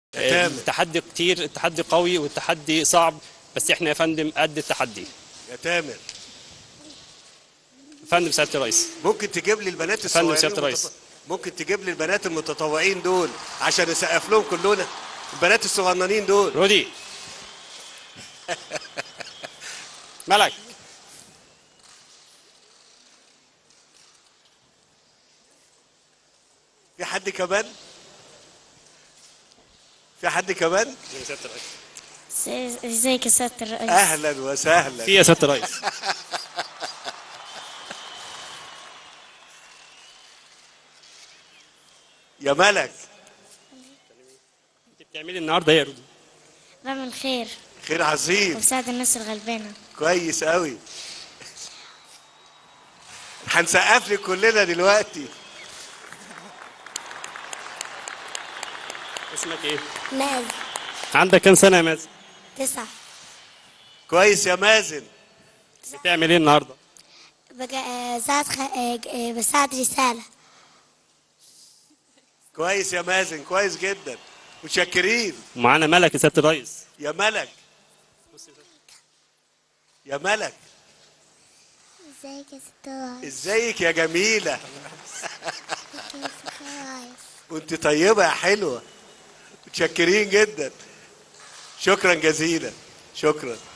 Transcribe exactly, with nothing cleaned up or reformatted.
التحدي كتير، التحدي قوي والتحدي صعب، بس احنا يا فندم قد التحدي. يا تامر، فندم سيادة الرئيس، ممكن تجيب لي البنات فندم الصغيرين سيادة الرئيس. المتط... ممكن تجيب لي البنات المتطوعين دول عشان نسقف لهم كلنا، البنات الصغننين دول. رودي ملك، في حد كمان؟ في حد كمان؟ سيادة الرئيس. ازيك يا سيادة الرئيس؟ اهلا وسهلا. في يا سيادة الرئيس. يا ملك، انت بتعملي النهارده ايه يا رودي؟ بعمل خير خير عظيم، وبساعد الناس الغلبانة. كويس قوي. هنسقف لك كلنا دلوقتي. اسمك ايه؟ مازن. عندك كام سنة يا مازن؟ تسعة. كويس يا مازن. بتعمل ايه النهارده؟ بقى ساعد خ... بساعد رسالة. كويس يا مازن، كويس جدا، متشكرين. ومعانا ملك يا سيادة الرئيس. يا ملك، يا ملك، ازيك يا ستار؟ ازيك يا جميلة؟ وانت طيبة يا حلوة، متشكرين جدا، شكرا جزيلا، شكرا.